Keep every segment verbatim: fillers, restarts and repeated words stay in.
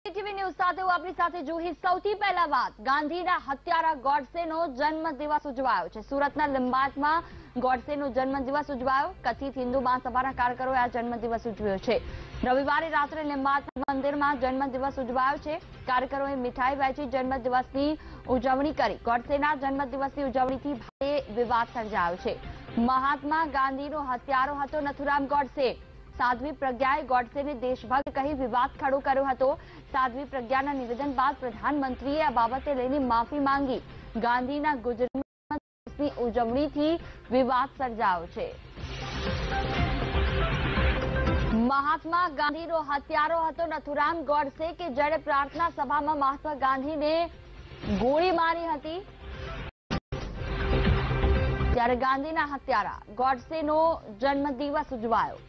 TV news સાથે હું આપની સાથે જોહી સૌથી પહેલા વાત ગાંધીના હત્યારા ગોડસેનો જન્મદિવસ ઉજવાયો છે। સુરતના લિંબાયતમાં ગોડસેનો જન્મદિવસ ઉજવાયો। કથિત હિન્દુ મહાસભાના કાર્યકરોએ આ જન્મદિવસ ઉજવ્યો છે। રવિવારે રાત્રે લિંબાયત મંદિરમાં જન્મદિવસ ઉજવાયો છે। કાર્યકરોએ મીઠાઈ વહેંચી જન્મદિવસની ઉજવણી કરી। ગોડસેના જન્મદિવસની ઉજવણીથી ભારે વિવાદ સર્જાયો છે। મહાત્મા ગાંધીનો હત્યારો હતો નથુરામ ગોડસે। साध्वी प्रज्ञाए गोडसे ने देशभक्त कही विवाद खड़ो कर्यो हतो। साध्वी प्रज्ञाना निवेदन बाद प्रधानमंत्रीए आ बाबते लईने माफी मांगी। गांधीना गुजरातनी उजवणीथी विवाद सर्जायो छे। महात्मा गांधीनो हत्यारो हतो नथुराम गोडसे के जेणे प्रार्थना सभामां महात्मा गांधीने गोळी मारी हती। त्यारे गांधीना हत्यारा गोडसेनो जन्मदिवस उजवायो।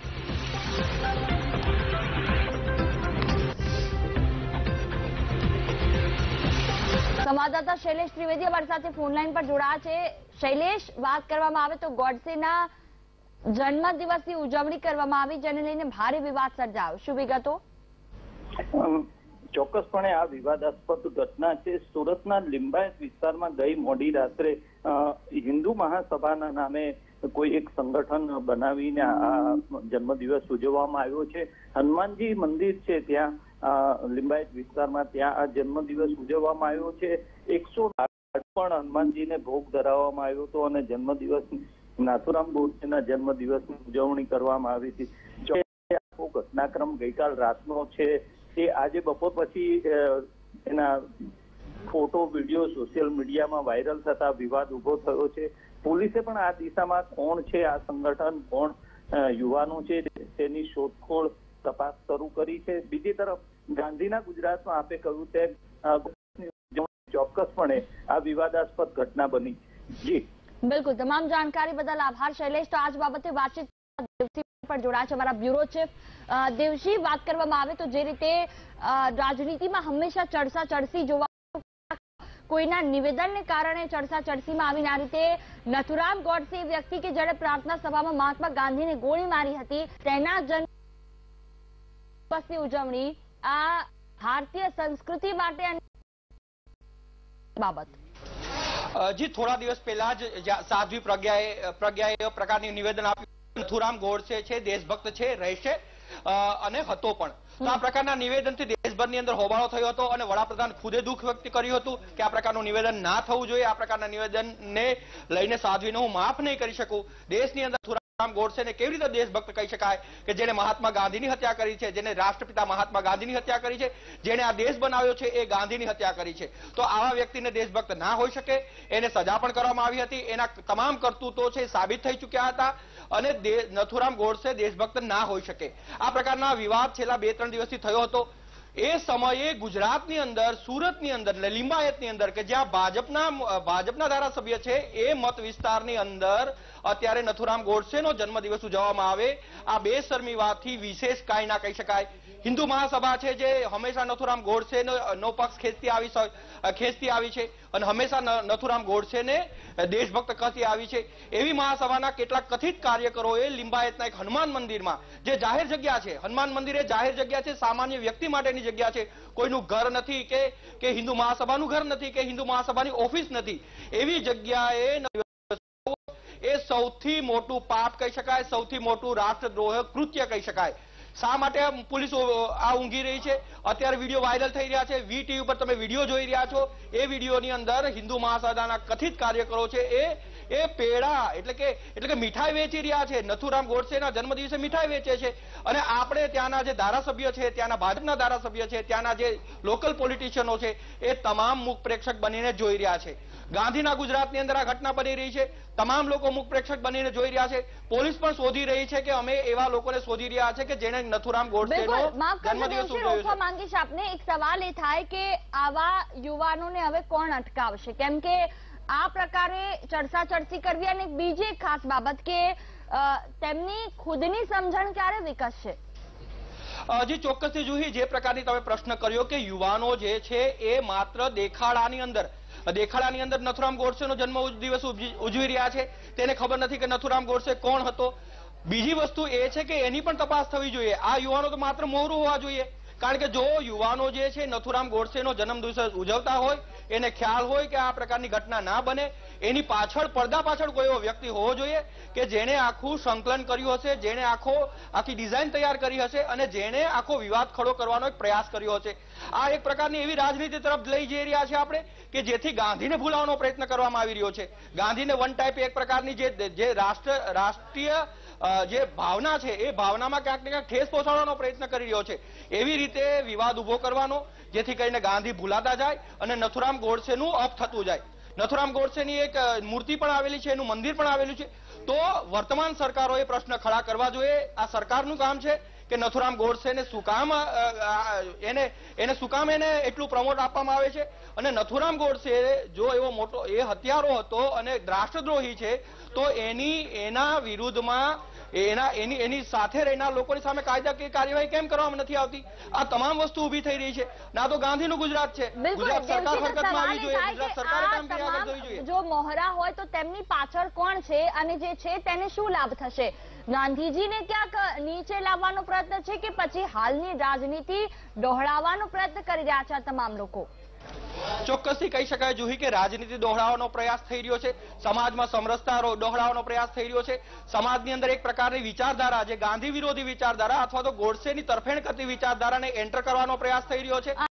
संवाददाता शैलेष त्रिवेदी हमारे साथ फोनलाइन पर जोड़ा है। शैलेष, बात करवामां आवे तो गोडसेना जन्मदिवसनी उजवणी करवामां आवी जेने लईने भारे विवाद सर्जायो। शुं विगतो? ચોક્કસપણે આ વિવાદાસ્પદ ઘટના છે। સુરતના લિંબાયત વિસ્તારમાં ગઈ મોડી રાત્રે હિન્દુ મહાસભાના નામે કોઈ એક સંગઠન બનાવીને આ જન્મદિવસ ઉજવવામાં આવ્યો છે। હનુમાનજી મંદિર છે ત્યાં લિંબાયત વિસ્તારમાં, ત્યાં આ જન્મદિવસ ઉજવવામાં આવ્યો છે। એકસો પણ હનુમાનજીને ભોગ ધરાવવામાં આવ્યો હતો અને જન્મદિવસ નાથુરામ ગોડસેના જન્મદિવસની ઉજવણી કરવામાં આવી હતી। આખો ઘટનાક્રમ ગઈકાલ રાતનો છે। તે આજે બપોર પછી એના ફોટો વિડીયો સોશિયલ મીડિયામાં વાયરલ થતા વિવાદ ઉભો થયો છે। પોલીસે પણ આ દિશામાં કોણ છે આ સંગઠન, કોણ યુવાનો છે તેની શોધખોળ તપાસ શરૂ કરી છે। બીજી તરફ ગાંધીના ગુજરાતમાં આપે કહ્યું તેમ ચોક્કસપણે આ વિવાદાસ્પદ ઘટના બની। જી બિલકુલ, તમામ જાણકારી બદલ આભાર શૈલેષ। તો આજ બાબતે વાતચીત पर जोड़ा है हमारा ब्यूरो चीफ देवशी। बात करवामां आवे तो जे रीते राजनीतिमां हमेशा चर्चा चर्ची जोवा कोईना निवेदन ने कारणे चर्चा चर्ची में आवीने आ रीते नथुराम गोडसे व्यक्ति के जेणे प्रार्थना सभामां महात्मा गांधी ने गोળી मारी हती तेना जन्मदिवसनी उजवणी आ भारतीय संस्कृति माटे बाबत जी थोड़ा दिवस पहला ज साध्वी प्रज्ञाए प्रज्ञाए प्रकारनी निवेदन आप्युं। नथुराम गोडसे छे देशभक्त छे, रहेशे अने हतो पण। तो आ प्रकारना निवेदनथी देशभરની અંદર હોબાળો થયો હતો અને વડાપ્રધાન ખુદે દુઃખ વ્યક્ત કર્યું હતું કે આ પ્રકારનું નિવેદન ના થવું જોઈએ। આ પ્રકારના નિવેદનને લઈને સાધ્વીને હું માફ નહીં કરી શકું। દેશની અંદર નથુરામ ગોડસેને કેવી રીતે દેશભક્ત કહી શકાય કે જેણે મહાત્મા ગાંધીની હત્યા કરી છે, જેણે રાષ્ટ્રપિતા મહાત્મા ગાંધીની હત્યા કરી છે, જેણે આ દેશ બનાવ્યો છે એ ગાંધીની હત્યા કરી છે। તો આવા વ્યક્તિને દેશભક્ત ના હોઈ શકે। એને સજા પણ કરવામાં આવી હતી। એના તમામ કરતૂતો છે સાબિત થઈ ચૂક્યા હતા અને નથુરામ ગોડસે દેશભક્ત ના હોઈ શકે। આ પ્રકારના વિવાદ છેલ્લા બે ત્રણ દિવસથી થયો હતો। એ સમયે ગુજરાતની અંદર, સુરતની અંદર, લિંબાયતની અંદર કે જ્યાં ભાજપના ભાજપના ધારાસભ્ય છે એ મત વિસ્તારની અંદર અત્યારે નથુરામ ગોડસેનો જન્મદિવસ ઉજવવામાં આવે આ બેશરમીવાથી વિશેષ કાંઈ ના કહી શકાય। હિન્દુ મહાસભા છે જે હંમેશા નથુરામ ગોડસેનો નો પક્ષ ખેંચતી આવી ખેંચતી આવી છે અને હંમેશા નથુરામ ગોડસેને દેશભક્ત કહેતી આવી છે। એવી મહાસભાના કેટલાક કથિત કાર્યકરોએ લિંબાયતના એક હનુમાન મંદિરમાં જે જાહેર જગ્યા છે, હનુમાન મંદિર એ જાહેર જગ્યા છે, સામાન્ય વ્યક્તિ માટેની જગ્યા છે, કોઈનું ઘર નથી કે કે હિન્દુ મહાસભાનું ઘર નથી કે હિન્દુ મહાસભાની ઓફિસ નથી। એવી જગ્યાએ એ સૌથી મોટું પાપ કહી શકાય, સૌથી મોટું રાષ્ટ્રદ્રોહ કૃત્ય કહી શકાય। શા માટે પોલીસ આ ઊંઘી રહી છે? અત્યારે વિડીયો વાયરલ થઈ રહ્યા છે। વી ટીવી પર તમે વિડીયો જોઈ રહ્યા છો। એ વિડીયોની અંદર હિન્દુ મહાસભાના કથિત કાર્યકરો છે એ એ પેડા એટલે કે એટલે કે મીઠાઈ વેચી રહ્યા છે। નથુરામ ગોડસેના જન્મદિવસે મીઠાઈ વેચે છે અને આપણે ત્યાંના જે ધારાસભ્ય છે, ત્યાંના ભાજપના ધારાસભ્ય છે, ત્યાંના જે લોકલ પોલિટિશિયનો છે એ તમામ મુખ પ્રેક્ષક બનીને જોઈ રહ્યા છે। ગાંધીના ગુજરાતની અંદર આ ઘટના બની રહી છે। તમામ લોકો મુખ પ્રેક્ષક બનીને જોઈ રહ્યા છે। પોલીસ પણ શોધી રહી છે કે અમે એવા લોકોને શોધી રહ્યા છે કે જેણે નથુરામ ગોડસેનો જન્મદિવસ ઉજવ્યો છે। માંગીશ આપને એક સવાલ એ થાય કે આવા યુવાનોને હવે કોણ અટકાવશે? કેમ કે આ પ્રકારે ચર્ચા ચર્ચી કરવી અને બીજી એક ખાસ બાબત કે તેમની ખુદની સમજણ ક્યારે વિકસશે? હજી ચોક્કસથી જુહી જે પ્રકારની તમે પ્રશ્ન કર્યો કે યુવાનો જે છે એ માત્ર દેખાડાની અંદર દેખાડાની અંદર નથુરામ ગોડસેનો જન્મ દિવસ ઉજવી રહ્યા છે। તેને ખબર નથી કે નથુરામ ગોડસે કોણ હતો। બીજી વસ્તુ એ છે કે એની પણ તપાસ થવી જોઈએ। આ યુવાનો તો માત્ર મોહરું હોવા જોઈએ। કારણ કે જો યુવાનો જે છે નથુરામ ગોડસેનો જન્મદિવસ ઉજવતા હોય, એને ખ્યાલ હોય કે આ પ્રકારની ઘટના ના બને, એની પાછળ પડદા પાછળ કોઈ એવો વ્યક્તિ હોવો જોઈએ કે જેણે આખું સંકલન કર્યું હશે, જેણે આખો આખી ડિઝાઇન તૈયાર કરી હશે અને જેણે આખો વિવાદ ખડો કરવાનો એક પ્રયાસ કર્યો હશે. આ એક પ્રકારની એવી રાજનીતિ તરફ લઈ જઈ રહ્યા છે આપણે કે જેથી ગાંધીને ભૂલાવવાનો પ્રયત્ન કરવામાં આવી રહ્યો છે. ગાંધીને વન ટાઈપ એક પ્રકારની જે જે રાષ્ટ્ર રાષ્ટ્રીય જે ભાવના છે એ ભાવનામાં ક્યાંક ને ક્યાંક ઠેસ પહોંચાડવાનો પ્રયત્ન કરી રહ્યો છે. એવી રીતે વિવાદ ઉભો કરવાનો જેથી કરીને ગાંધી ભૂલાતા જાય અને નથુરામ ગોડસેનું અપ થતું જાય. નથુરામ ગોડસેની એક મૂર્તિ પણ આવેલી છે, એનું મંદિર પણ આવેલું છે. તો વર્તમાન સરકારોએ પ્રશ્ન ખડા કરવા જોઈએ. આ સરકારનું કામ છે કે નથુરામ ગોડસેને શું કામ એને એને શું કામ એને એટલું પ્રમોટ આપવામાં આવે છે. અને નથુરામ ગોડસે જો એવો મોટો એ હત્યારો હતો અને રાષ્ટ્રદ્રોહી છે તો એની એના વિરુદ્ધમાં એના એની એની સાથે રહેનાર લોકોની સામે કાયદાકીય કાર્યવાહી કેમ કરવામાં નથી આવતી? આ તમામ વસ્તુ ઉભી થઈ રહી છે. ના તો ગાંધીનું ગુજરાત છે. ગુજરાત સરકાર હરકતમાં આવી જોઈએ, ગુજરાત સરકારે કામગીરી આગળ ધરવી જોઈએ. જો મોહરા હોય તો તેમની પાછળ કોણ છે અને જે છે તેને શું લાભ થશે? ગાંધીજીને ક્યાંક નીચે લાવવાનો પ્રયત્ન છે કે પછી હાલની રાજનીતિ દોહરાવવાનો પ્રયત્ન કરી રહ્યા છે આ તમામ લોકો? ચોક્કસથી કહી શકાય જુહી કે રાજનીતિ દોહરાવવાનો પ્રયાસ થઈ રહ્યો છે. સમાજમાં સમરસતા દોહરાવવાનો પ્રયાસ થઈ રહ્યો છે. સમાજની અંદર એક પ્રકારની વિચારધારા, જે ગાંધી વિરોધી વિચારધારા અથવા તો ગોડસેની તરફેણ કરતી વિચારધારાને એન્ટર કરવાનો પ્રયાસ થઈ રહ્યો છે.